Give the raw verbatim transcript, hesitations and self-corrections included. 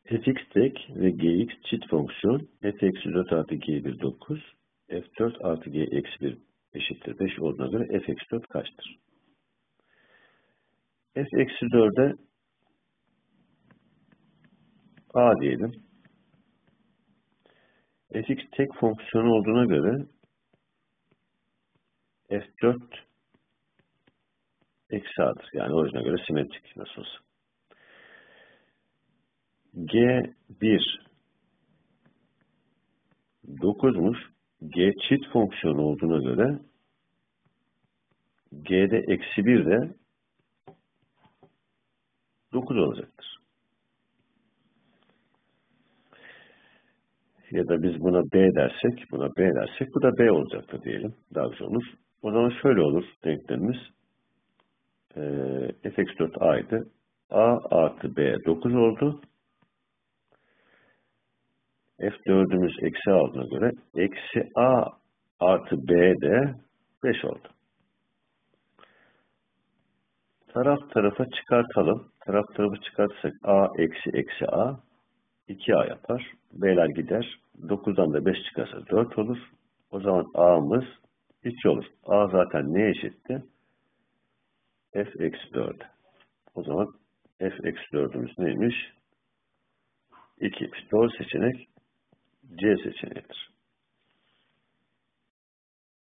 fx tek ve gx çift fonksiyon f eksi dört artı g bir dokuz, f dört artı g eksi bir eşittir beş olduğuna göre f eksi dört kaçtır? F eksi dörde a diyelim. Fx tek fonksiyonu olduğuna göre f dört eksi a'dır. Yani orijine göre simetrik nasıl olsa. g bir dokuzmuş. G çift fonksiyonu olduğuna göre g'de eksi bir de dokuz olacaktır. Ya da biz buna b dersek, buna b dersek bu da b olacaktır diyelim. Daha güzel olur. O zaman şöyle olur denklemimiz. Ee, f eksi dört a'ydı. A artı b dokuz oldu. F dördümüz eksi a olduğuna göre eksi a artı b de beş oldu. Taraf tarafa çıkartalım. Taraf tarafı çıkartırsak a eksi eksi a iki a yapar. B'ler gider. dokuzdan da beş çıkarsa dört olur. O zaman a'mız iki olur. A zaten neye eşitti? F eksi dört. O zaman f eksi dördümüz neymiş? ikiymiş. Doğru seçenek C seçeneğidir.